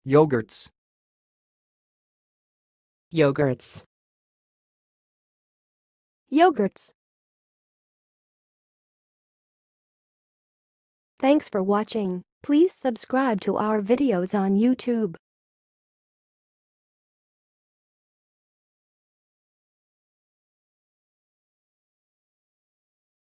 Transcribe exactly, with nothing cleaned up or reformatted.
Yogurts. Yogurts. Yogurts. Thanks for watching. Please subscribe to our videos on YouTube.